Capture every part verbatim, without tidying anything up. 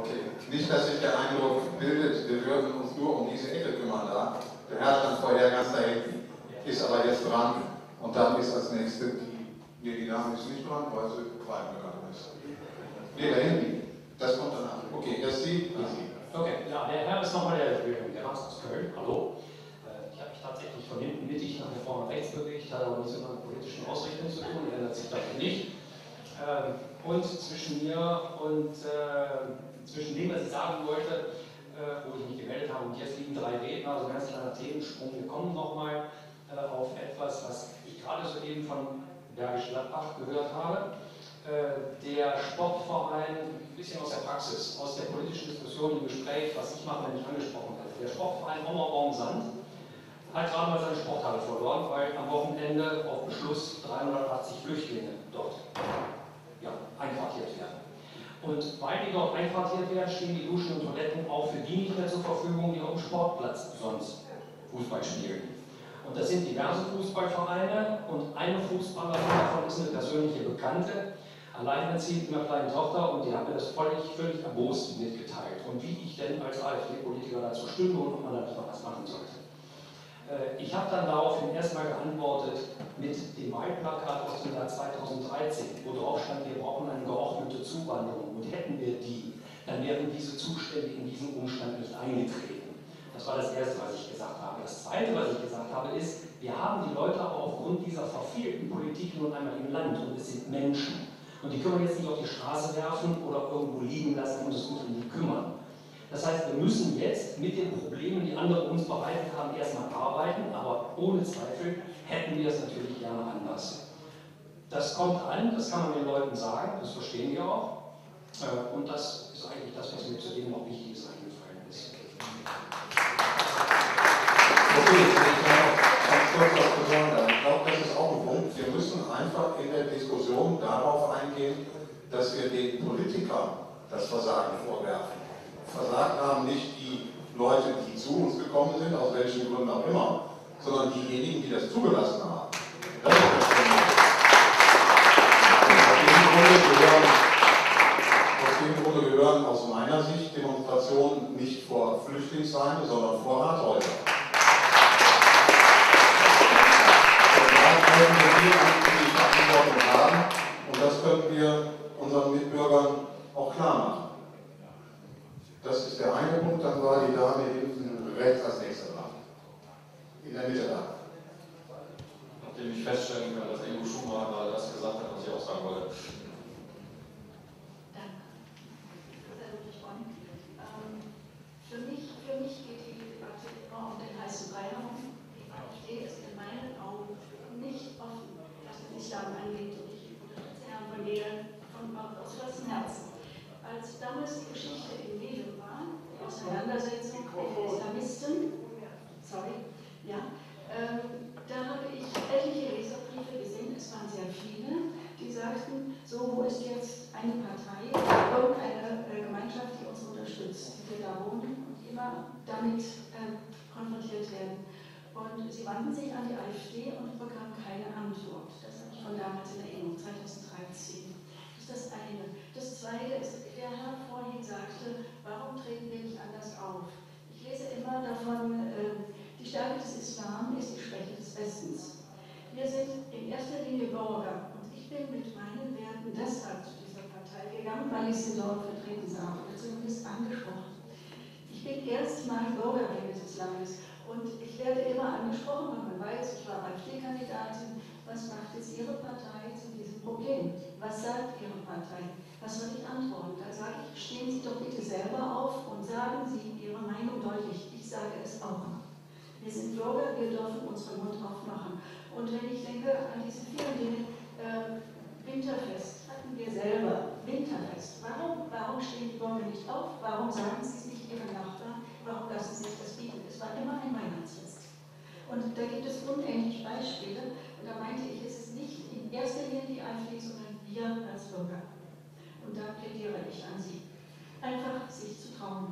Okay, nicht, dass sich der Eindruck bildet, wir würden uns nur um diese Ecke kümmern da. Der Herr stand vorher ganz da hinten, ist aber jetzt dran und dann ist als nächste die, nee, die Dame ist nicht dran, weil sie Wein gegangen ist. Nee, da hinten, das kommt danach. Okay, erst Sie, dann Sie. Okay, ja, der Herr ist nochmal der, der Arzt aus Köln, hallo. Ich habe mich tatsächlich von hinten mittig nach vorne rechts bewegt, hat aber nichts mit einer politischen Ausrichtung zu tun, ändert sich dafür nicht. Und zwischen mir und äh, zwischen dem, was ich sagen wollte, äh, wo ich mich gemeldet habe, und jetzt liegen drei Redner, also ein ganz kleiner Themensprung. Wir kommen nochmal äh, auf etwas, was ich gerade soeben von Bergisch Gladbach gehört habe. Äh, der Sportverein, ein bisschen aus der Praxis, aus der politischen Diskussion im Gespräch, was ich mache, wenn ich angesprochen werde. Der Sportverein Ommerbaum-Sand hat gerade mal seine Sporthalle verloren, weil am Wochenende auf Beschluss dreihundertachtzig Flüchtlinge dort ja, einquartiert werden. Und weil die dort einquartiert werden, stehen die Duschen und Toiletten auch für die nicht mehr zur Verfügung, die auf dem Sportplatz sonst Fußball spielen. Und das sind diverse Fußballvereine und eine Fußballerin davon ist eine persönliche Bekannte, alleinerziehend mit einer kleinen Tochter, und die hat mir das völlig, völlig erbost mitgeteilt. Und wie ich denn als AfD-Politiker dazu stünde und ob man da nicht mal was machen sollte. Ich habe dann daraufhin erstmal geantwortet mit dem Wahlplakat aus dem Jahr zweitausenddreizehn, wo drauf stand, wir brauchen eine geordnete Zuwanderung, und hätten wir die, dann wären diese Zustände in diesem Umstand nicht eingetreten. Das war das Erste, was ich gesagt habe. Das Zweite, was ich gesagt habe, ist, wir haben die Leute aber aufgrund dieser verfehlten Politik nun einmal im Land, und es sind Menschen. Und die können wir jetzt nicht auf die Straße werfen oder irgendwo liegen lassen und uns um die kümmern. Das heißt, wir müssen jetzt mit den Problemen, die andere uns bereitet haben, erstmal arbeiten, aber ohne Zweifel hätten wir es natürlich gerne anders. Das kommt an, das kann man den Leuten sagen, das verstehen wir auch. Und das ist eigentlich das, was mir zudem noch Wichtiges eingefallen ist. Okay, ich kann noch ganz kurz was sagen. Ich glaube, das ist auch ein Punkt. Wir müssen einfach in der Diskussion darauf eingehen, dass wir den Politikern das Versagen vorwerfen. Versagt haben nicht die Leute, die zu uns gekommen sind, aus welchen Gründen auch immer, sondern diejenigen, die das zugelassen haben. Das ist das Problem. Aus dem Grunde gehören, aus dem Grunde gehören aus meiner Sicht Demonstrationen nicht vor Flüchtlingsheime, sondern vor Rathäusern. Und da können wir hier die Verantwortung haben, und das können wir unseren Mitbürgern auch klar machen. Das ist der eine Punkt, dann war die Dame hinten rechts als nächster dran. In der Mitte da. Nachdem ich feststellen kann, dass Ingo Schumacher das gesagt hat, was ich auch sagen wollte. Danke. Sehr gut gesprochen. Ähm, für, mich, für mich geht die Debatte immer um den heißen Brei herum. Die AfD ist in meinen Augen nicht offen, was den Islam angeht. Und ich unterstütze Herrn von Gehlen von aus ganzem Herzen. Als damals die Geschichte in Medien war, die Auseinandersetzung mit den Islamisten, sorry, ja, ähm, da habe ich etliche Leserbriefe gesehen, es waren sehr viele, die sagten, so, wo ist jetzt eine Partei, irgendeine äh, Gemeinschaft, die uns unterstützt, die wir da wohnen und immer damit äh, konfrontiert werden. Und sie wandten sich an die AfD und bekamen keine Antwort. Das habe ich von damals in Erinnerung, zweitausenddreizehn. Das ist das eine. Das zweite ist, der Herr vorhin sagte, warum treten wir nicht anders auf? Ich lese immer davon, äh, die Stärke des Islam ist die Schwäche des Westens. Wir sind in erster Linie Bürger, und ich bin mit meinen Werten deshalb zu dieser Partei gegangen, weil ich sie dort vertreten sah, oder zumindest angesprochen. Ich bin erstmal Bürgerin dieses Landes, und ich werde immer angesprochen, wenn man weiß, ich war AfD-Kandidatin, was macht jetzt Ihre Partei zu diesem Problem? Was sagt Ihre Partei? Was soll ich antworten? Dann sage ich, stehen Sie doch bitte selber auf und sagen Sie Ihre Meinung deutlich. Ich sage es auch. Wir sind Bürger, wir dürfen unseren Mund aufmachen. Und wenn ich denke an diese vielen Dinge, äh, Winterfest hatten wir selber, Winterfest. Warum, warum stehen die Bürger nicht auf? Warum sagen sie es nicht ihren Nachbarn? Warum lassen sie sich das bieten? Es war immer ein Weihnachtsfest. Und da gibt es unendlich Beispiele. Und da meinte ich, es ist nicht in erster Linie die AfD, sondern wir als Bürger. Und da plädiere ich an Sie. Einfach sich zu trauen.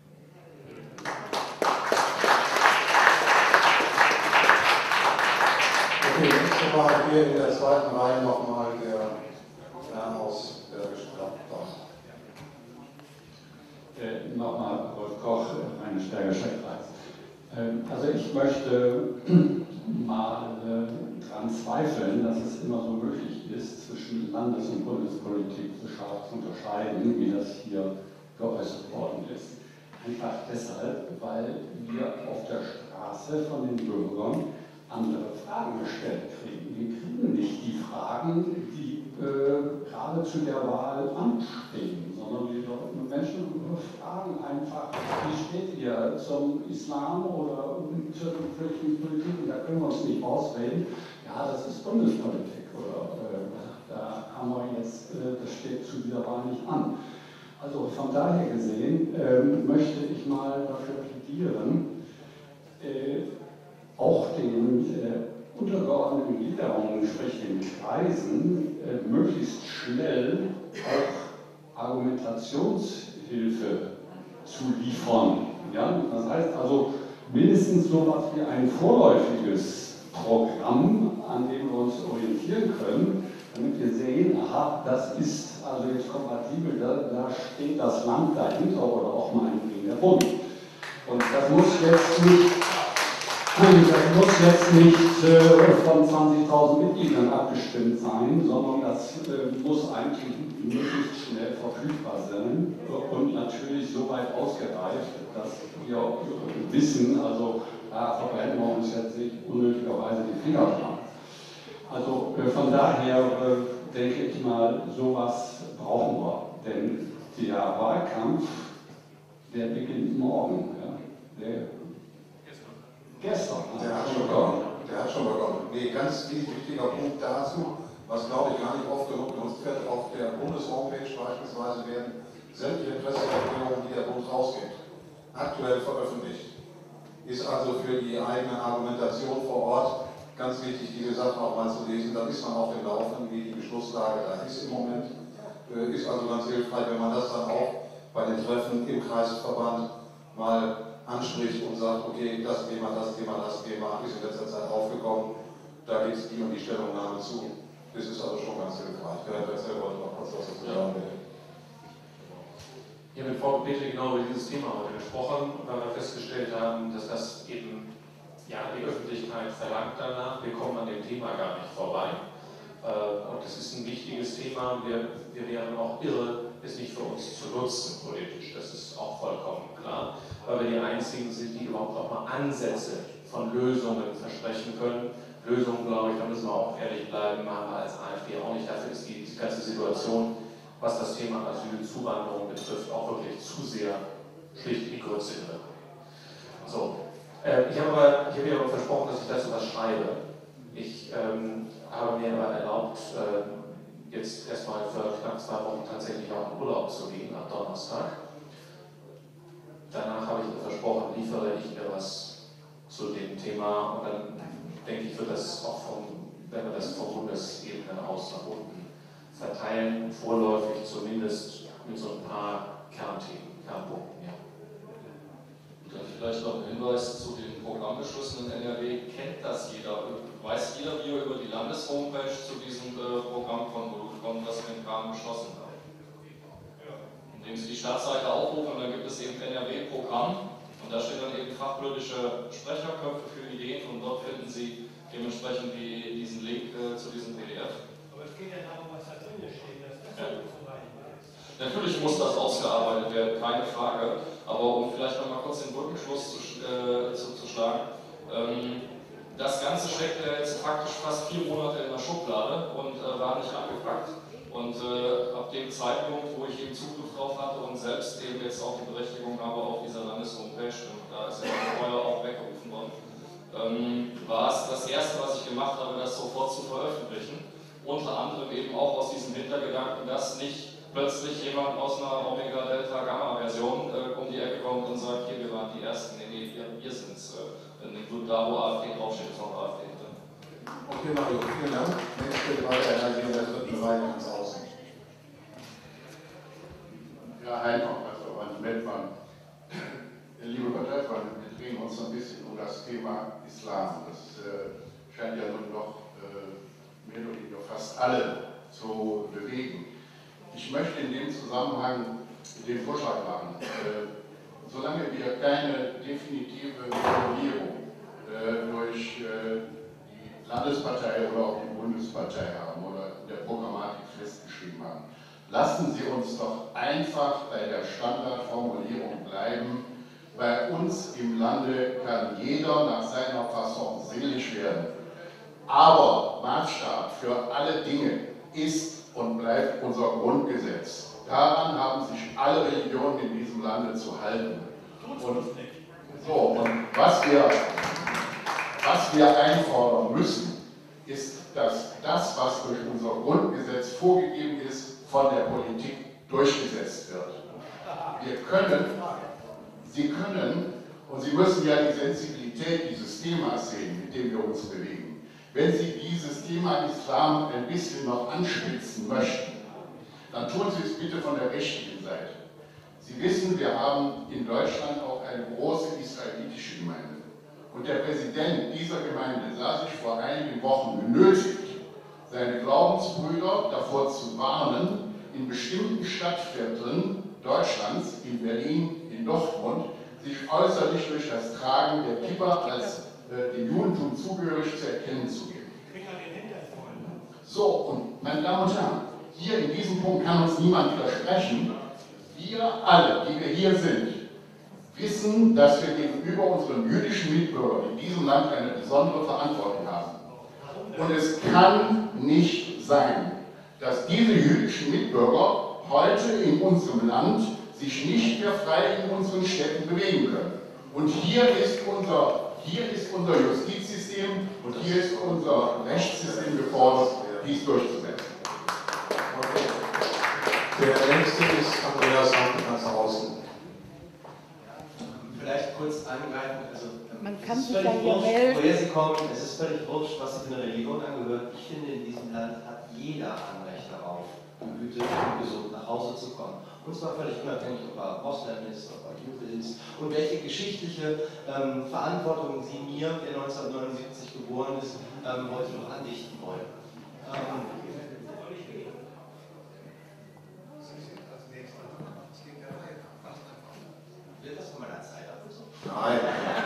Okay, jetzt war hier in der zweiten Reihe nochmal der Herr aus Bergisch Gladbach. Äh, Nochmal Rolf Koch, Rheinisberger Chefkreis. Ähm, also ich möchte mal äh, daran zweifeln, dass es immer so möglich ist, zwischen Landes- und Bundespolitik so scharf zu unterscheiden, wie das hier geäußert worden ist. Einfach deshalb, weil wir auf der Straße von den Bürgern andere Fragen gestellt kriegen. Wir kriegen nicht die Fragen, die äh, gerade zu der Wahl anstehen, sondern die Menschen fragen einfach, wie steht ihr zum Islam oder zur Flüchtlingspolitik? Und da können wir uns nicht ausreden, ja, das ist Bundespolitik oder äh, da haben wir jetzt, äh, das steht zu dieser Wahl nicht an. Also von daher gesehen äh, möchte ich mal dafür plädieren, äh, auch den äh, untergeordneten Gliederungen, sprich den Kreisen, äh, möglichst schnell auch Argumentationshilfe zu liefern. Ja? Das heißt also mindestens so etwas wie ein vorläufiges Programm, an dem wir uns orientieren können, damit wir sehen, aha, das ist also jetzt kompatibel, da, da steht das Land dahinter oder auch meinetwegen der Bund. Und das muss jetzt nicht, das muss jetzt nicht äh, von zwanzigtausend Mitgliedern abgestimmt sein, sondern das äh, muss eigentlich möglichst schnell verfügbar sein und natürlich so weit ausgereift, dass wir wissen, also da verbrennen wir uns jetzt nicht unnötigerweise die Finger dran. Also äh, von daher äh, denke ich mal, sowas brauchen wir. Denn der Wahlkampf, der beginnt morgen. Ja? Der, gestern. Der hat schon begonnen. Der hat schon begonnen. Nee, ganz wichtiger Punkt dazu, was glaube ich gar nicht oft genug genutzt wird, auf der Bundeshomepage beispielsweise werden sämtliche Presseerklärungen, die der Bund rausgibt, aktuell veröffentlicht. Ist also für die eigene Argumentation vor Ort ganz wichtig, diese Sachen auch mal zu lesen. Dann ist man auf dem Laufenden, wie die Beschlusslage da ist im Moment. Ist also ganz hilfreich, wenn man das dann auch bei den Treffen im Kreisverband mal anspricht und sagt, okay, das Thema, das Thema, das Thema ist in letzter Zeit aufgekommen, da gibt es die und die Stellungnahme zu. Das ist also schon ganz hilfreich. Der Herr Wetzel wollte noch kurz was dazu sagen. Ich habe mit Frau Petri genau über dieses Thema heute gesprochen, weil wir festgestellt haben, dass das eben, ja, die Öffentlichkeit verlangt danach, wir kommen an dem Thema gar nicht vorbei. Und es ist ein wichtiges Thema, wir, wir wären auch irre, es nicht für uns zu nutzen politisch, das ist auch vollkommen klar, weil wir die Einzigen sind, die überhaupt auch mal Ansätze von Lösungen versprechen können. Lösungen, glaube ich, da müssen wir auch ehrlich bleiben, machen wir als AfD auch nicht. Dafür ist die, die ganze Situation, was das Thema Asyl, Zuwanderung betrifft, auch wirklich zu sehr schlicht in die Grütze geritten. So, äh, ich habe aber, ich habe ja aber versprochen, dass ich dazu was schreibe. Ich ähm, habe mir aber erlaubt, äh, jetzt erstmal für knapp zwei Wochen tatsächlich auch in Urlaub zu gehen, ab Donnerstag. Danach habe ich mir versprochen, liefere ich mir was zu dem Thema und dann denke ich, wird das auch vom, wenn wir das von Bundesebene aus nach unten verteilen, vorläufig zumindest mit so ein paar Kernthemen, Kernpunkten. Ja. Dann vielleicht noch ein Hinweis zu den Programmbeschlüssen in N R W. Kennt das jeder? Weiß jeder, wie er über die Landeshomepage zu diesem äh, Programm kommt, was wir im Rahmen beschlossen haben? Indem Sie die Startseite aufrufen, und dann gibt es eben N R W-Programm und da stehen dann eben fachpolitische Sprecherköpfe für Ideen und dort finden Sie dementsprechend die, diesen Link äh, zu diesem P D F. Aber es geht ja darum, was da drin steht, dass das Ja. so weit ist. Natürlich muss das ausgearbeitet werden, keine Frage, aber um vielleicht noch mal kurz den Brückenschluss zu, äh, zu, zu schlagen. Ähm, das Ganze steckt ja jetzt faktisch fast vier Monate in der Schublade und äh, war nicht angepackt. Und äh, ab dem Zeitpunkt, wo ich eben Zugriff drauf hatte und selbst eben jetzt auch die Berechtigung habe auf dieser Landeshomepage, und da ist ja vorher auch weggerufen worden, ähm, war es das Erste, was ich gemacht habe, das sofort zu veröffentlichen. Unter anderem eben auch aus diesem Hintergedanken, dass nicht plötzlich jemand aus einer Omega-Delta-Gamma-Version äh, um die Ecke kommt und sagt, hier, wir waren die Ersten, nee, nee, wir, wir sind es. Äh, da, wo AfD draufsteht, ist auch AfD drin. Okay, Mario, vielen Dank. Nächste Debatte erhalten wir in der dritten Reihe ganz außen. Ja, hi noch, also Ronny Mettmann. Liebe Parteifreunde, wir drehen uns ein bisschen um das Thema Islam. Das äh, scheint ja nun doch äh, mehr oder weniger fast alle zu bewegen. Ich möchte in dem Zusammenhang den Vorschlag machen. Äh, solange wir keine definitive Formulierung äh, durch äh, die Landespartei oder auch die Bundespartei haben oder in der Programmatik festgeschrieben haben, lassen Sie uns doch einfach bei der Standardformulierung bleiben. Bei uns im Lande kann jeder nach seiner Fasson selig werden. Aber Maßstab für alle Dinge ist und bleibt unser Grundgesetz. Daran haben sich alle Religionen in diesem Lande zu halten. Und, so, und was, wir, was wir einfordern müssen, ist, dass das, was durch unser Grundgesetz vorgegeben ist, von der Politik durchgesetzt wird. Wir können, Sie können, und Sie müssen ja die Sensibilität dieses Themas sehen, mit dem wir uns bewegen. Wenn Sie dieses Thema Islam ein bisschen noch anspitzen möchten, dann tun Sie es bitte von der richtigen Seite. Sie wissen, wir haben in Deutschland auch eine große israelitische Gemeinde. Und der Präsident dieser Gemeinde sah sich vor einigen Wochen genötigt, seine Glaubensbrüder davor zu warnen, in bestimmten Stadtvierteln Deutschlands, in Berlin, in Dortmund, sich äußerlich durch das Tragen der Kippa als äh, dem Judentum zugehörig zu erkennen zu geben. So, und meine Damen und Herren, hier in diesem Punkt kann uns niemand widersprechen. Wir alle, die wir hier sind, wissen, dass wir gegenüber unseren jüdischen Mitbürgern in diesem Land eine besondere Verantwortung haben. Und es kann nicht sein, dass diese jüdischen Mitbürger heute in unserem Land sich nicht mehr frei in unseren Städten bewegen können. Und hier ist unser, hier ist unser Justizsystem und hier ist unser Rechtssystem gefordert, dies durchzusetzen. Okay. Der nächste ist Andreas Haupt-Außen. Vielleicht kurz angreifen, also man kann es ist sich ja völlig hier wurscht, melden. woher sie kommen, es ist völlig wurscht, was sie für eine Religion angehört. Ich finde, in diesem Land hat jeder Anrecht darauf, behütet und gesund nach Hause zu kommen. Und zwar völlig unabhängig, ob er Moslem ist, ob er Jude ist und welche geschichtliche ähm, Verantwortung sie mir, der neunzehnhundertneunundsiebzig geboren ist, ähm, heute noch andichten wollen. Ähm, Wird das von meiner Zeit ab? Nein.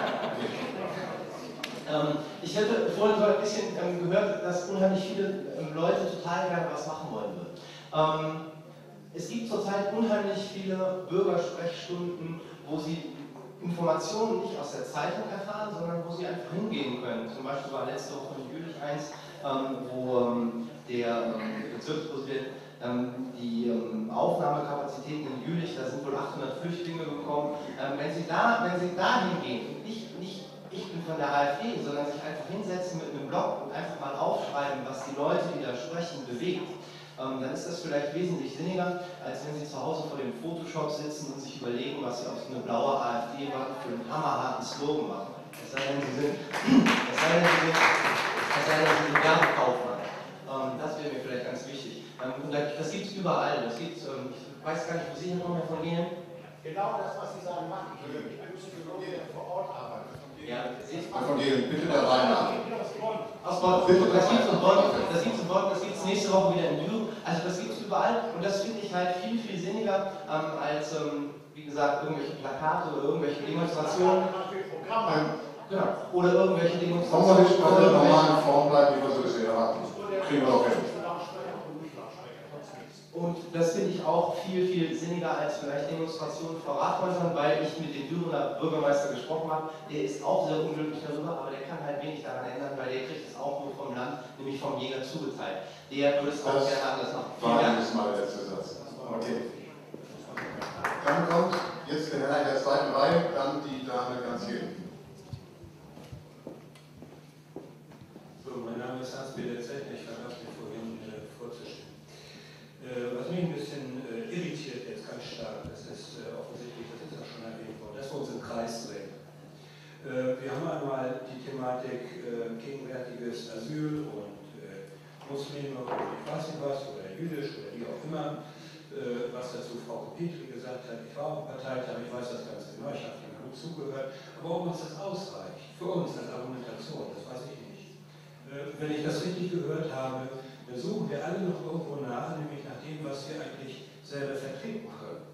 ähm, ich hätte vorhin so ein bisschen ähm, gehört, dass unheimlich viele ähm, Leute total gerne was machen wollen würden. Ähm, es gibt zurzeit unheimlich viele Bürgersprechstunden, wo sie Informationen nicht aus der Zeitung erfahren, sondern wo sie einfach hingehen können. Zum Beispiel war letzte Woche in Jülich eins, ähm, wo ähm, der ähm, Bezirkspräsident ähm, die ähm, Aufnahmekapazitäten in Jülich, da sind wohl achthundert Flüchtlinge gekommen. Ähm, wenn Sie da, wenn Sie da hingehen und nicht, nicht ich bin von der AfD, sondern sich einfach hinsetzen mit einem Blog und einfach mal aufschreiben, was die Leute, die da sprechen, bewegt, ähm, dann ist das vielleicht wesentlich sinniger, als wenn Sie zu Hause vor dem Photoshop sitzen und sich überlegen, was Sie auf so eine blaue AfD-Wand für einen hammerharten Slogan machen. Es sei denn, Sie sind, es sei denn, Sie sind, es sei denn, Sie sind Werbekaufmann. Ähm, das wäre mir vielleicht ganz wichtig. Ähm, und das gibt es überall. Das gibt's, ähm, ich weiß gar nicht, wo Sie hier noch mehr von gehen. Genau das, was Sie sagen, machen. Ich müsste nur der vor Ort arbeiten. Ja, von denen, bitte der Reihe nach. Aus Bonn. Das gibt es in Bonn, das gibt es in Bonn, das gibt es nächste Woche wieder in Düren. Also das gibt es überall und das finde ich halt viel, viel sinniger ähm, als, ähm, wie gesagt, irgendwelche Plakate oder irgendwelche Demonstrationen. Genau. Oder irgendwelche Demonstrationen. Kommen wir nicht bei der normalen Form bleiben, wie wir so bisher hatten. Kriegen wir auch hin. Und das finde ich auch viel, viel sinniger als vielleicht Demonstrationen vor Rathäusern, weil ich mit dem Dürener Bürgermeister gesprochen habe. Der ist auch sehr unglücklich darüber, aber der kann halt wenig daran ändern, weil der kriegt es auch nur vom Land, nämlich vom Jäger zugeteilt. Der würde es auch gerne anders machen. War jedes Mal der letzte Satz. Okay. Dann kommt jetzt der Herr in der zweiten Reihe, dann die Dame ganz hinten. So, mein Name ist Hans-Peter Zettner, ich vergaß mich vorhin äh, vorzustellen. Äh, was mich ein bisschen äh, irritiert jetzt ganz stark, das ist äh, offensichtlich, das ist ja schon erwähnt worden, dass wir uns im Kreis drehen. Äh, wir haben einmal die Thematik äh, gegenwärtiges Asyl und äh, Muslime und ich weiß nicht was, oder jüdisch oder wie auch immer, äh, was dazu Frau Petri gesagt hat. Ich war auch im Parteitag, ich weiß das ganz genau, ich habe dem gut zugehört, aber ob uns das ausreicht, für uns als Argumentation, das weiß ich nicht. Äh, wenn ich das richtig gehört habe, dann suchen wir alle noch irgendwo nach, nämlich nach dem, was wir eigentlich selber vertreten können.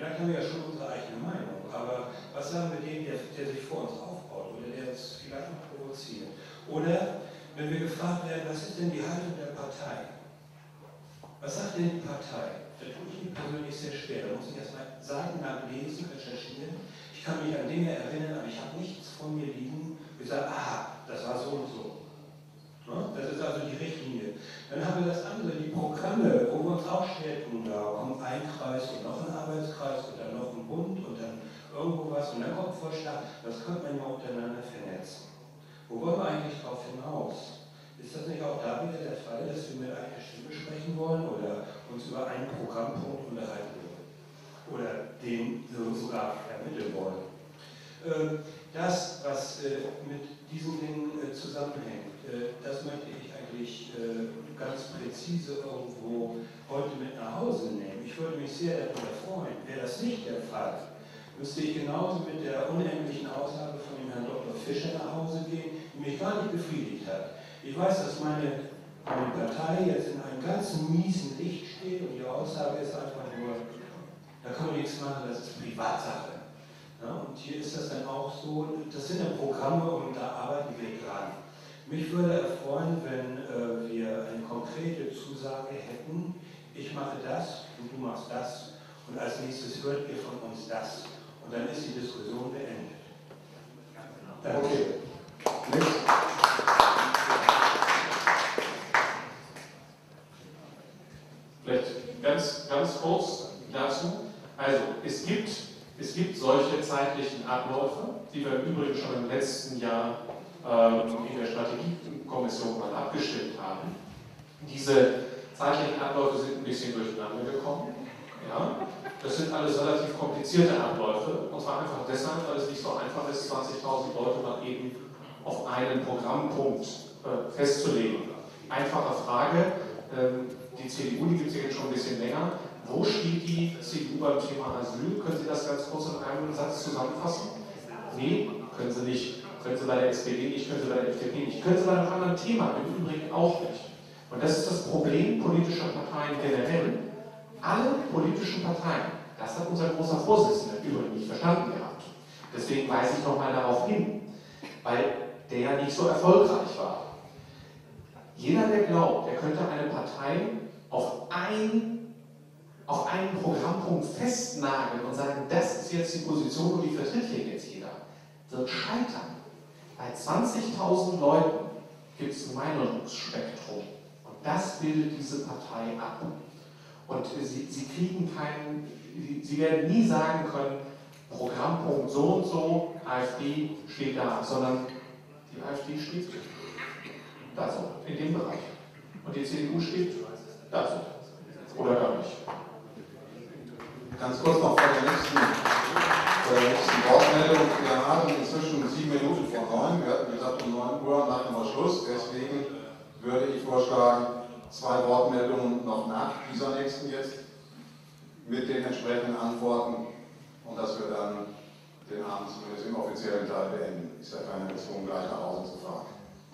Vielleicht haben wir ja schon unsere eigene Meinung, aber was sagen wir dem, der, der sich vor uns aufbaut oder der uns vielleicht noch provoziert? Oder wenn wir gefragt werden, was ist denn die Haltung der Partei? Was sagt denn die Partei? Da tue ich mir persönlich sehr schwer. Da muss ich erstmal seitenlang lesen, recherchieren. Ich kann mich an Dinge erinnern, aber ich habe nichts von mir liegen, wo ich sage, aha, das war so und so. Das ist also die Richtlinie. Dann haben wir das andere, die Programme, wo wir uns auch schwer tun. Da kommt ein Kreis und noch ein Arbeitskreis und dann noch ein Bund und dann irgendwo was und dann kommt Vorschlag. Das könnte man ja untereinander vernetzen. Wo wollen wir eigentlich drauf hinaus? Ist das nicht auch da wieder der Fall, dass wir mit einer Stimme sprechen wollen oder uns über einen Programmpunkt unterhalten wollen? Oder den sogar vermitteln wollen? Das, was mit diesen Dingen zusammenhängt, das möchte ich eigentlich ganz präzise irgendwo heute mit nach Hause nehmen. Ich würde mich sehr darüber freuen. Wäre das nicht der Fall, müsste ich genauso mit der unendlichen Aussage von dem Herrn Doktor Fischer nach Hause gehen, die mich gar nicht befriedigt hat. Ich weiß, dass meine, meine Partei jetzt in einem ganz miesen Licht steht und die Aussage ist einfach nur, da kann man nichts machen, das ist Privatsache. Ja, und hier ist das dann auch so, das sind ja Programme und da arbeiten wir dran. Mich würde erfreuen, wenn äh, wir eine konkrete Zusage hätten, ich mache das und du machst das und als nächstes hört ihr von uns das. Und dann ist die Diskussion beendet. Danke. Okay. Nächstes. Vielleicht ganz, ganz kurz dazu. Also, es gibt, es gibt solche zeitlichen Abläufe, die wir im Übrigen schon im letzten Jahr äh, in der Strategiekommission mal abgestimmt haben. Diese zeitlichen Abläufe sind ein bisschen durcheinander gekommen. Ja? Das sind alles relativ komplizierte Abläufe, und zwar einfach deshalb, weil es nicht so einfach ist, zwanzigtausend Leute mal eben auf einen Programmpunkt äh, festzulegen. Einfache Frage, ähm, die C D U, die gibt es ja jetzt schon ein bisschen länger. Wo steht die C D U beim Thema Asyl? Können Sie das ganz kurz in einem Satz zusammenfassen? Nee, können Sie nicht. Können Sie bei der S P D nicht, können Sie bei der F D P nicht. Können Sie bei einem anderen Thema im Übrigen auch nicht. Und das ist das Problem politischer Parteien generell. Alle politischen Parteien, das hat unser großer Vorsitzender übrigens nicht verstanden gehabt. Deswegen weise ich nochmal darauf hin, weil der ja nicht so erfolgreich war. Jeder, der glaubt, er könnte eine Partei auf, ein, auf einen Programmpunkt festnageln und sagen, das ist jetzt die Position und die vertritt hier jetzt jeder, wird scheitern. Bei zwanzigtausend Leuten gibt es ein Meinungsspektrum und das bildet diese Partei ab. Und sie, sie kriegen keinen, sie, sie werden nie sagen können, Programmpunkt so und so, AfD steht da, sondern die AfD steht da so, in dem Bereich. Und die C D U steht da so. Oder gar nicht. Ganz kurz noch vor der nächsten, vor der nächsten Wortmeldung. Wir haben inzwischen sieben Minuten vor neun. Wir hatten gesagt, um neun Uhr machen wir Schluss. Deswegen würde ich vorschlagen, zwei Wortmeldungen noch nach dieser nächsten jetzt mit den entsprechenden Antworten und dass wir dann den Abend zumindest im offiziellen Teil beenden. Ist ja keine gezwungen, gleich nach Hause zu fahren.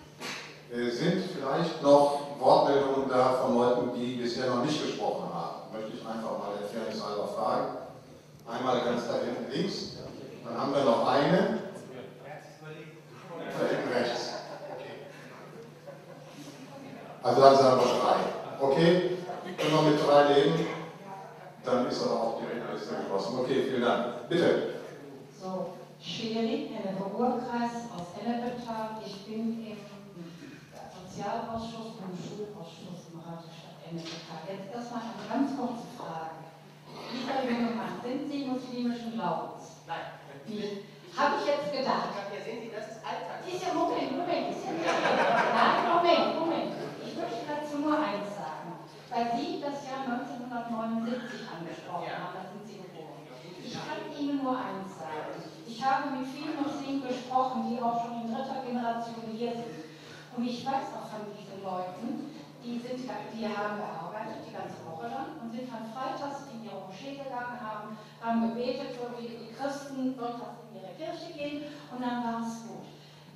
Es sind vielleicht noch Wortmeldungen da von Leuten, die bisher noch nicht gesprochen haben. Möchte ich einfach mal der Fairness halber fragen. Einmal ganz da hinten links, dann haben wir noch eine. Da hinten rechts. Also dann sagen wir drei. Okay, können wir mit drei leben? Dann ist aber auch die Rednerliste geschlossen. Okay, vielen Dank. Bitte. So, Schwierig, Ennepe Urkreis aus Ennepetal. Ich bin im Sozialausschuss und im Schulausschuss im Rat der Stadt Ennepetal. Jetzt erstmal eine ganz kurze Frage. Dieser junge Mann, sind Sie muslimischen Glaubens? Nein. Habe ich jetzt gedacht. Ja, sehen Sie, das ist Alltag. Ist ja Moment, Moment, ist ja nicht Nein, Moment, Moment. Ich möchte dazu nur eins sagen. Weil Sie das Jahr neunzehnhundertneunundsiebzig angesprochen haben, da sind Sie geboren. Ich kann Ihnen nur eins sagen. Ich habe mit vielen Muslimen gesprochen, die auch schon in dritter Generation hier sind. Und ich weiß auch von diesen Leuten, die, sind, die haben gearbeitet die ganze Woche lang und sind dann freitags in ihre Moschee gegangen, haben, haben gebetet, so wie die Christen sonntags in ihre Kirche gehen und dann war es gut.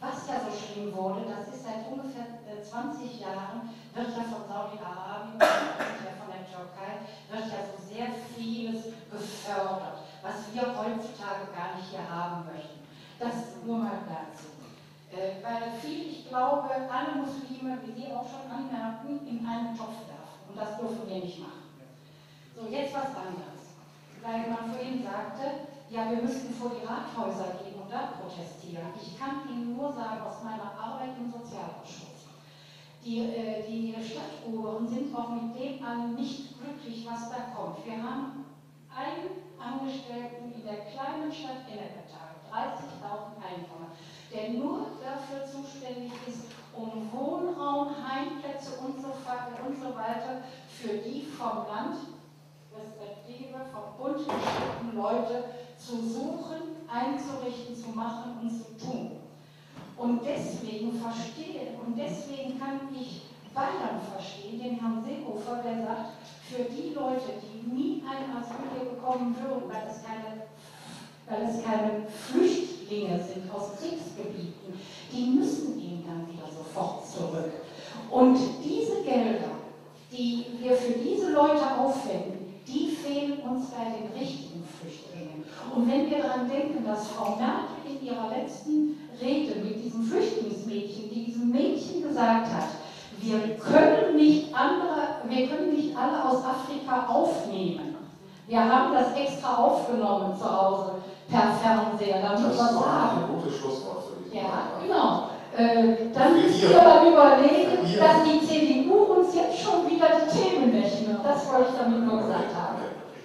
Was ja so schlimm wurde, das ist seit ungefähr zwanzig Jahren, wird ja von Saudi-Arabien und von der Türkei, wird ja so sehr vieles gefördert, was wir heutzutage gar nicht hier haben möchten. Das nur mal dazu. Äh, weil viel, ich glaube, alle Muslime, wie Sie auch schon anmerkten, in einen Topf werfen. Und das dürfen wir nicht machen. So, jetzt was anderes. Weil man vorhin sagte, ja, wir müssten vor die Rathäuser gehen und da protestieren. Ich kann Ihnen nur sagen, aus meiner Arbeit im Sozialausschuss, die, äh, die Stadtoberen sind auch mit dem allen nicht glücklich, was da kommt. Wir haben einen Angestellten in der kleinen Stadt Ennepetal, dreißigtausend Einwohner, der nur dafür zuständig ist, um Wohnraum, Heimplätze und so, und so weiter für die vom Land, respektive vom Bund bestimmten Leute zu suchen, einzurichten, zu machen und zu tun. Und deswegen verstehe, und deswegen kann ich Bayern verstehen, den Herrn Seehofer, der sagt, für die Leute, die nie ein Asyl hier bekommen würden, weil es keine, weil es keine Flüchtlinge sind aus Kriegsgebieten, die müssen eben dann wieder sofort zurück. Und diese Gelder, die wir für diese Leute aufwenden, die fehlen uns bei den richtigen Flüchtlingen. Und wenn wir daran denken, dass Frau Merkel in ihrer letzten Rede mit diesem Flüchtlingsmädchen, diesem Mädchen gesagt hat, wir können nicht andere, wir können nicht alle aus Afrika aufnehmen. Wir haben das extra aufgenommen zu Hause per Fernseher, damit wir sagen. Das war ein gutes Schlusswort für diesen Ja, genau. Äh, dann müssen wir aber überlegen, dass die C D U uns jetzt schon wieder die Themen wegnimmt. Das wollte ich damit nur gesagt haben.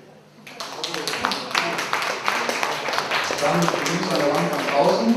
Dann links an der Wand nach draußen.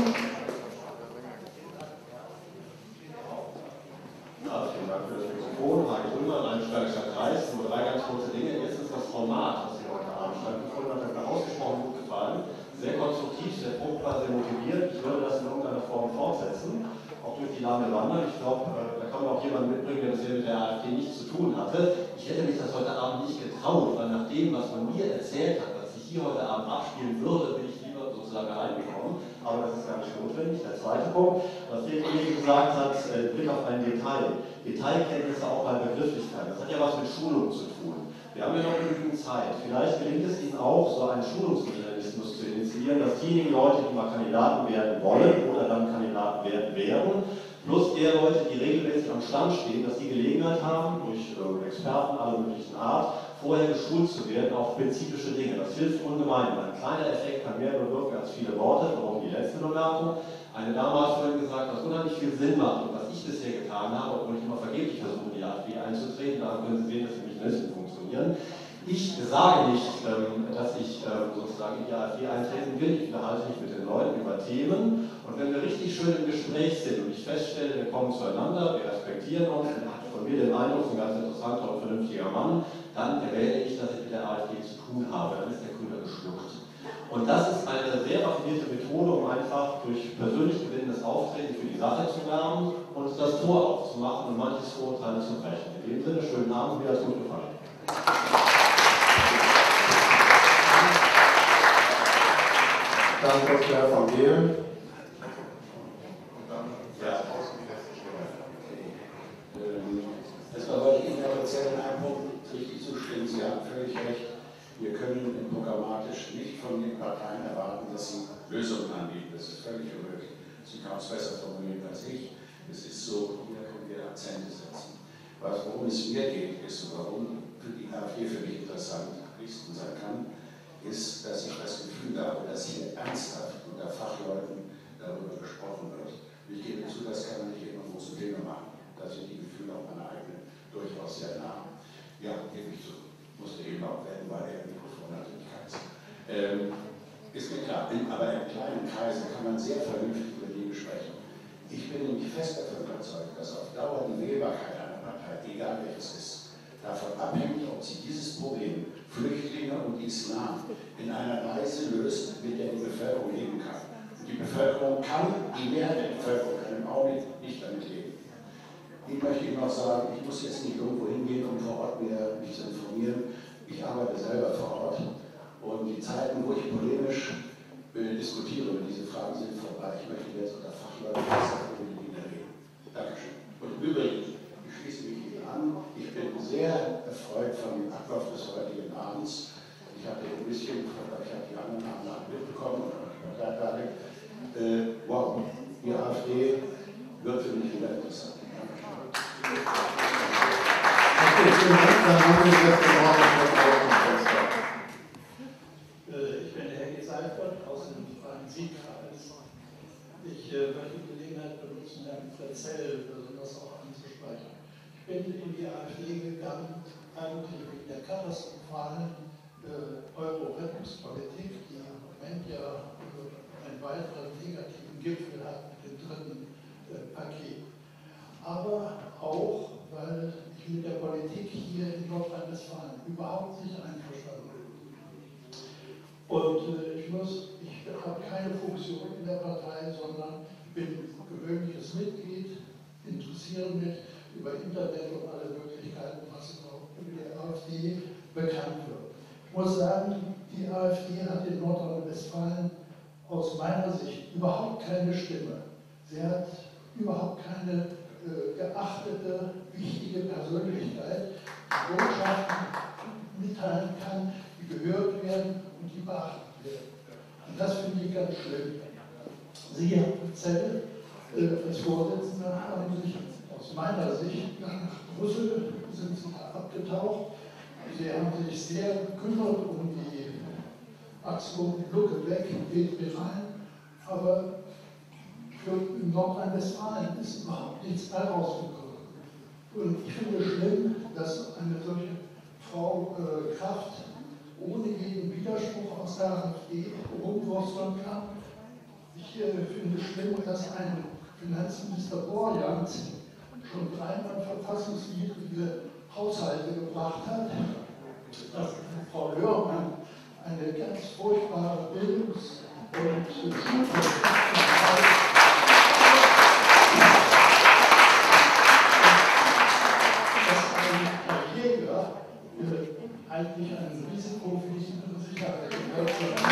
Ja, vielen Dank für das Mikrofon. Hage Römer, Rheinland-Pfälzischer Kreis. Nur drei ganz kurze Dinge. Erstens das Format, was Sie heute Abend stattgefunden hat, hat mir ausgesprochen gut gefallen. Sehr konstruktiv, sehr fruchtbar, sehr motiviert. Ich würde das in irgendeiner Form fortsetzen, auch durch die Lage wandern. Ich glaube, da kann man auch jemanden mitbringen, der bisher mit der AfD nichts zu tun hatte. Ich hätte mich das heute Abend nicht getraut, weil nach dem, was man mir erzählt hat, was sich hier heute Abend abspielen würde, bin ich lieber sozusagen reingekommen. Aber das ist gar nicht notwendig. Der zweite Punkt, was der Kollege gesagt hat, äh, Blick auf ein Detail. Detailkenntnisse auch bei Begrifflichkeit. Das hat ja was mit Schulung zu tun. Wir haben ja noch genügend Zeit. Vielleicht gelingt es Ihnen auch, so einen Schulungsmechanismus zu initiieren, dass diejenigen Leute, die mal Kandidaten werden wollen oder dann Kandidaten werden werden, plus der Leute, die regelmäßig am Stand stehen, dass die Gelegenheit haben, durch äh, Experten aller möglichen Art, vorher geschult zu werden auf spezifische Dinge. Das hilft ungemein. Ein kleiner Effekt kann mehr bewirken als viele Worte. Warum die letzte Bemerkung? Eine Dame hat vorhin gesagt, was unheimlich viel Sinn macht und was ich bisher getan habe, obwohl ich immer vergeblich versuche, in die AfD einzutreten, daran können Sie sehen, dass die Mechanismen funktionieren. Ich sage nicht, ähm, dass ich ähm, sozusagen in die AfD eintreten will. Ich unterhalte mich mit den Leuten über Themen und wenn wir richtig schön im Gespräch sind und ich feststelle, wir kommen zueinander, wir respektieren uns, er hat von mir den Eindruck, ein ganz interessanter und vernünftiger Mann, dann erwähne ich, dass ich mit der AfD zu tun habe. Dann ist der Grüne geschluckt. Und das ist eine sehr raffinierte Methode, um einfach durch persönlich gewinnendes Auftreten für die Sache zu werben und das Tor aufzumachen und manches Vorurteile zu brechen. In dem Sinne, schönen Abend, mir hat es gut gefallen. Danke, Herr von Gehlen. Erstmal wollte ich Ihnen aber erzählen, in einem Punkt richtig zustimmen. Sie haben völlig recht. Wir können programmatisch nicht von den Parteien erwarten, dass sie Lösungen anbieten. Das ist völlig unmöglich. Sie kann es besser formulieren als ich. Es ist so, hier können wir Akzente setzen. Was, worum es mir geht, ist und warum für die AfD für mich interessant sein kann, ist, dass ich das Gefühl habe, dass hier ernsthaft unter Fachleuten darüber gesprochen wird. Ich gebe zu, das kann man nicht immer große Dinge machen. Da sind die Gefühle auch meine eigenen durchaus sehr nah. Ja, gebe ich zu. Musste eben auch werden, weil er ein Mikrofon hatte, nicht keins. Ähm, ist mir klar, aber in kleinen Kreisen kann man sehr vernünftig über Dinge sprechen. Ich bin nämlich fest davon überzeugt, dass auf Dauer die Wählbarkeit einer Partei, egal welches ist, davon abhängt, ob sie dieses Problem Flüchtlinge und Islam in einer Weise löst, mit der die Bevölkerung leben kann. Und die Bevölkerung kann, die Mehrheit der Bevölkerung kann im Augenblick nicht damit leben. Ich möchte Ihnen noch sagen, ich muss jetzt nicht irgendwo hingehen, um vor Ort mir mich zu informieren. Ich arbeite selber vor Ort und die Zeiten, wo ich polemisch äh, diskutiere über diese Fragen, sind vorbei. Ich möchte jetzt unter Fachleuten mich wieder interessant. Okay, vielen Dank. Dann haben wir jetzt Ich bin der Herr Seifert aus dem Rhein-Sieg-Kreis. Ich äh, möchte die Gelegenheit benutzen, Herrn Fretzel besonders auch anzusprechen. Ich bin in die AfD gegangen, eigentlich wegen der katastrophalen äh, Euro-Rettungspolitik, die im Moment ja äh, einen weiteren negativen Gipfel hat mit dem dritten äh, Paket. Aber auch, weil ich mit der Politik hier in Nordrhein-Westfalen überhaupt nicht einverstanden bin. Und äh, ich muss, ich habe keine Funktion in der Partei, sondern bin gewöhnliches Mitglied, interessiere mich über Internet und alle Möglichkeiten, was auch über die AfD bekannt wird. Ich muss sagen, die AfD hat in Nordrhein-Westfalen aus meiner Sicht überhaupt keine Stimme. Sie hat überhaupt keine äh, geachtete, wichtige Persönlichkeit, die Botschaften mitteilen kann, die gehört werden und die beachtet werden. Und das finde ich ganz schlimm. Sie, Herr Zelle, äh, als Vorsitzender, haben sich aus meiner Sicht nach Brüssel sind Sie da abgetaucht. Sie haben sich sehr gekümmert um die Aktion Lucke weg, geht mir rein, aber für Nordrhein-Westfalen ist überhaupt nichts bei rausgekommen. Und ich finde es schlimm, dass eine solche Frau äh, Kraft ohne jeden Widerspruch aus der AfD rumwursteln kann. Ich äh, finde es schlimm, dass ein Finanzminister Borjans schon dreimal verfassungswidrige Haushalte gebracht hat, dass Frau Löhrmann eine ganz furchtbare Bildungs- und Schulpolitik dass ein Jäger äh, eigentlich ein Risiko für die innere Sicherheit gehört.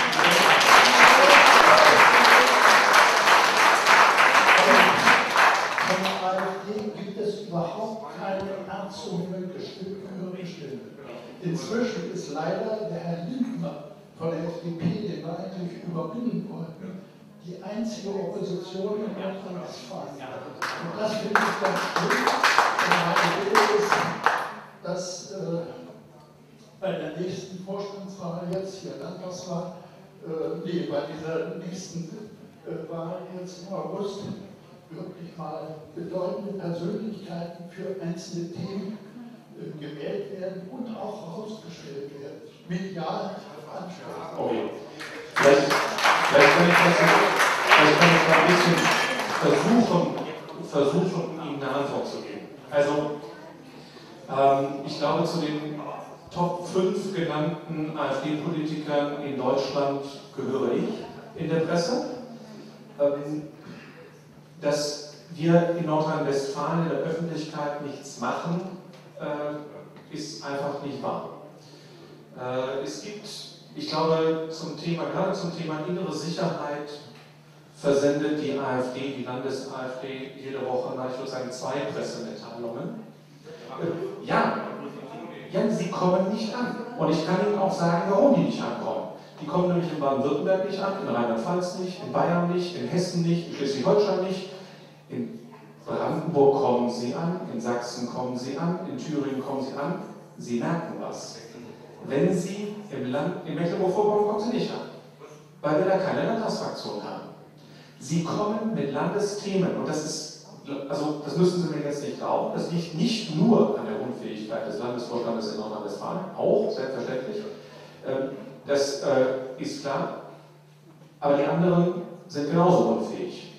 Von der AfD gibt es überhaupt keine ernstzunehmende Stimme. Inzwischen ist leider der Herr Lindner von der F D P, den wir eigentlich überwinden wollten, die einzige Opposition in Nordrhein-Westfalen. Und das finde ich ganz schlimm. Und meine Bitte ist, dass äh, bei der nächsten Vorstandswahl jetzt, hier Landtagswahl, äh, nee, bei dieser nächsten äh, Wahl jetzt im August, wirklich mal bedeutende Persönlichkeiten für einzelne Themen äh, gewählt werden und auch herausgestellt werden. Medial ansprechen. Okay. Vielleicht, vielleicht, kann ich das, vielleicht kann ich mal ein bisschen versuchen, versuchen, Ihnen eine Antwort zu geben. Also, ähm, ich glaube, zu den Top fünf genannten AfD-Politikern in Deutschland gehöre ich in der Presse. Ähm, dass wir in Nordrhein-Westfalen in der Öffentlichkeit nichts machen, äh, ist einfach nicht wahr. Äh, es gibt, ich glaube, zum Thema, gerade zum Thema innere Sicherheit versendet die AfD, die Landes-AfD, jede Woche, ich würde sagen, zwei Pressemitteilungen. Äh, ja, ja, sie kommen nicht an. Und ich kann Ihnen auch sagen, warum die nicht ankommen. Die kommen nämlich in Baden-Württemberg nicht an, in Rheinland-Pfalz nicht, in Bayern nicht, in Hessen nicht, in Schleswig-Holstein nicht. In Brandenburg kommen sie an, in Sachsen kommen sie an, in Thüringen kommen sie an. Sie merken was. Wenn sie im Land, in Mecklenburg-Vorpommern kommen sie nicht an, weil wir da keine Landtagsfraktion haben. Sie kommen mit Landesthemen und das ist, also das müssen Sie mir jetzt nicht glauben, das liegt nicht nur an der Unfähigkeit des Landesvorstandes in Nordrhein-Westfalen, auch selbstverständlich. Das äh, ist klar, aber die anderen sind genauso unfähig.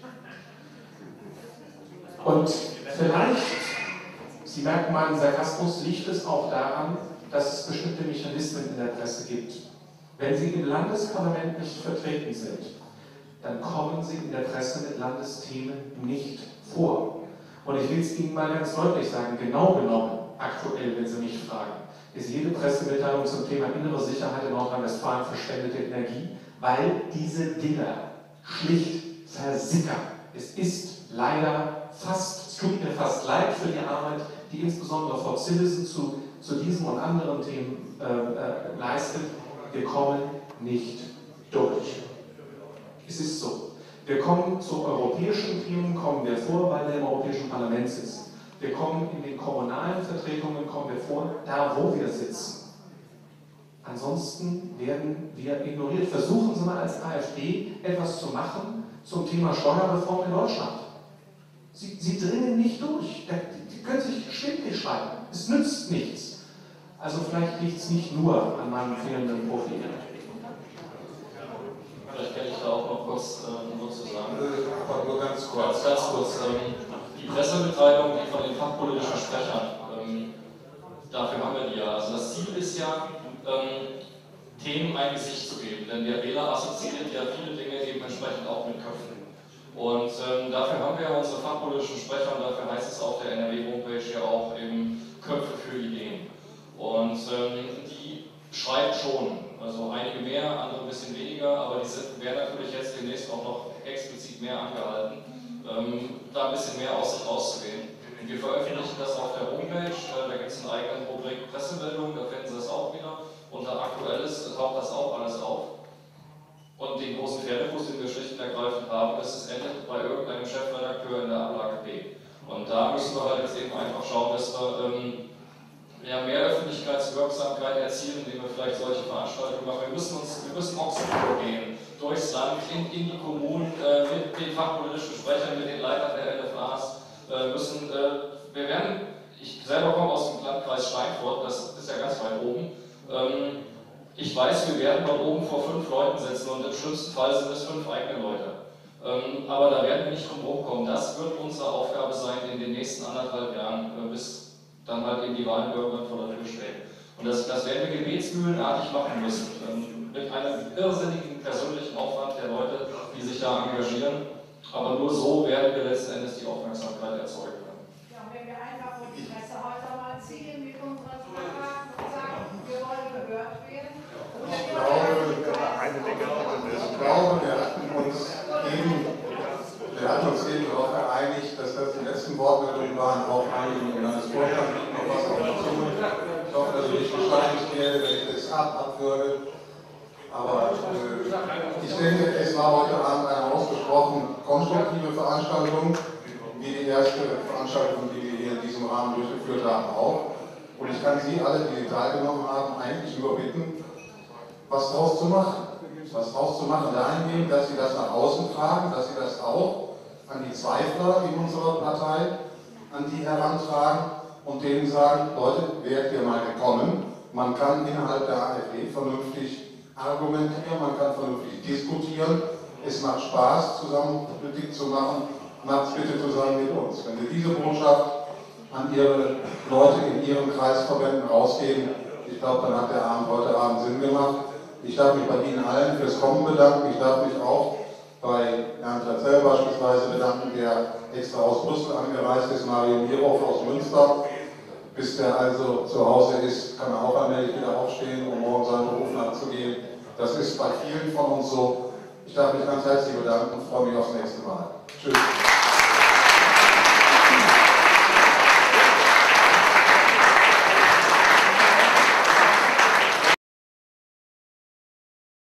Und vielleicht, Sie merken meinen Sarkasmus, liegt es auch daran, dass es bestimmte Mechanismen in der Presse gibt. Wenn Sie im Landesparlament nicht vertreten sind, dann kommen Sie in der Presse mit Landesthemen nicht vor. Und ich will es Ihnen mal ganz deutlich sagen, genau genommen, aktuell, wenn Sie mich fragen, ist jede Pressemitteilung zum Thema innere Sicherheit in Nordrhein-Westfalen verschwendete Energie, weil diese Dinge schlicht versickern. Es ist leider fast, es tut mir fast leid für die Arbeit, die insbesondere Frau Zillessen zu, zu diesen und anderen Themen äh, äh, leistet. Wir kommen nicht durch. Es ist so. Wir kommen zu europäischen Themen, kommen wir vor, weil wir im Europäischen Parlament sitzen. Wir kommen in den kommunalen Vertretungen, kommen wir vor, da wo wir sitzen. Ansonsten werden wir ignoriert. Versuchen Sie mal als AfD etwas zu machen zum Thema Steuerreform in Deutschland. Sie, Sie dringen nicht durch. Die können sich schwindelig schreiben. Es nützt nichts. Also vielleicht liegt es nicht nur an meinem fehlenden Profil. Vielleicht kann ich da auch noch kurz äh, nur zu sagen. Aber nur ganz kurz. Ganz, ganz kurz. Ähm, die Pressemitteilung, die von den fachpolitischen Sprechern, ähm, dafür haben wir die ja. Also das Ziel ist ja, ähm, Themen ein Gesicht zu geben, denn der Wähler assoziiert ja viele Dinge eben entsprechend auch mit Köpfen. Und ähm, dafür haben wir ja unsere fachpolitischen Sprecher und dafür heißt es auf der N R W-Homepage ja auch eben Köpfe für Ideen. Und ähm, die schreiben schon, also einige mehr, andere ein bisschen weniger, aber die sind, werden natürlich jetzt demnächst auch noch explizit mehr angehalten, ähm, da ein bisschen mehr aus sich rauszugehen. Wir veröffentlichen das auf der Homepage, äh, da gibt es einen eigenen Rubrik Pressemeldung, da finden Sie das auch wieder. Unter Aktuelles taucht das auch alles auf. Und den großen Pferdefuß, den wir schlicht und ergreifend haben, ist, es endet bei irgendeinem Chefredakteur in der Ablage B. Und da müssen wir halt jetzt eben einfach schauen, dass wir ähm, ja, mehr Öffentlichkeitswirksamkeit erzielen, indem wir vielleicht solche Veranstaltungen machen. Wir müssen uns, wir müssen Ochsentour gehen, durchs Land, in, in die Kommunen, äh, mit den fachpolitischen Sprechern, mit den Leitern der L F As. Äh, müssen, äh, wir werden, ich selber komme aus dem Landkreis Steinfurt, das ist ja ganz weit oben. Ähm, ich weiß, wir werden dort oben vor fünf Leuten sitzen und im schlimmsten Fall sind es fünf eigene Leute. Ähm, aber da werden wir nicht drum rumkommen. Das wird unsere Aufgabe sein in den nächsten anderthalb Jahren, äh, bis dann halt eben die Wahlen irgendwann vor der Tür stehen. Und das, das werden wir gebetsmühlenartig machen müssen, ähm, mit einem irrsinnigen persönlichen Aufwand der Leute, die sich da engagieren. Aber nur so werden wir letzten Endes die Aufmerksamkeit erzeugen können. Ja, wenn wir einfach vor die Pressehäuser mal ziehen mit unseren Plakaten und sagen, wir wollen gehört werden. Ich glaube, ich glaube, wir hatten uns eben, wir hatten uns eben darauf geeinigt, dass das die letzten Wortmeldungen waren, auch einigen im Landesvorstand noch was auf uns zu. Ich hoffe, dass ich nicht beschleunigt werde, wenn ich das ab abwürge. Aber äh, ich denke, es war heute Abend eine ausgesprochen konstruktive Veranstaltung, wie die erste Veranstaltung, die wir hier in diesem Rahmen durchgeführt haben, auch. Und ich kann Sie alle, die teilgenommen haben, eigentlich nur bitten, was draus zu machen. Was draus zu machen dahingehend, dass Sie das nach außen tragen, dass Sie das auch an die Zweifler in unserer Partei, an die herantragen und denen sagen, Leute, werdet ihr mal gekommen. Man kann innerhalb der AfD vernünftig argumentieren, man kann vernünftig diskutieren. Es macht Spaß, zusammen Politik zu machen. Macht es bitte zusammen mit uns. Wenn Sie diese Botschaft an Ihre Leute in Ihren Kreisverbänden rausgeben, ich glaube, dann hat der Abend heute Abend Sinn gemacht. Ich darf mich bei Ihnen allen fürs Kommen bedanken. Ich darf mich auch bei Herrn Tratzel beispielsweise bedanken, der extra aus Brüssel angereist ist, Mario Mirov aus Münster. Bis der also zu Hause ist, kann er auch allmählich wieder aufstehen, um morgen seinen Beruf nachzugehen. Das ist bei vielen von uns so. Ich darf mich ganz herzlich bedanken und freue mich aufs nächste Mal. Tschüss.